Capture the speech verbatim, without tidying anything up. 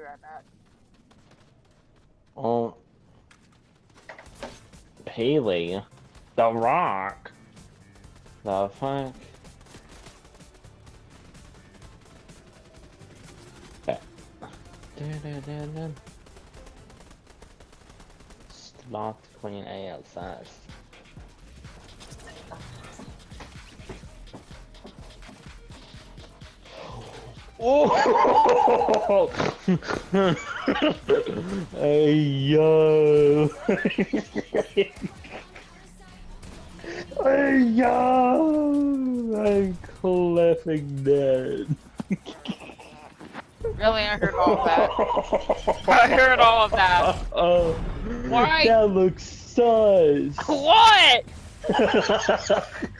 grab that. Oh. Haley. The Rock. The fuck? Slot Queen A L S. Oh! Hey yo! Hey yo! I'm clapping dead. Really, I heard all of that. I heard all of that. Oh, Why? that looks sus. What?